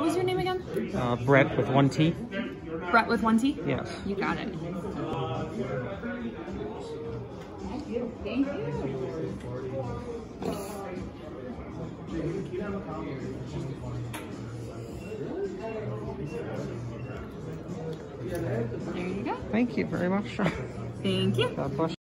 What was your name again? Brett with 1 T. Brett with 1 T? Yes. You got it. Thank you. There you go. Thank you very much. Thank you. God bless.